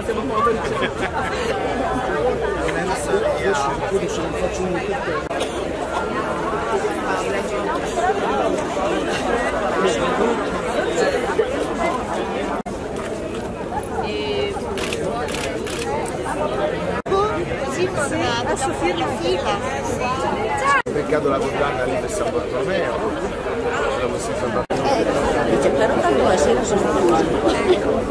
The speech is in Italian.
siamo motorici. Adesso non faccio un adesso fila. Peccato la condanna lì per San Bartolomeo. Però tanto la sera sono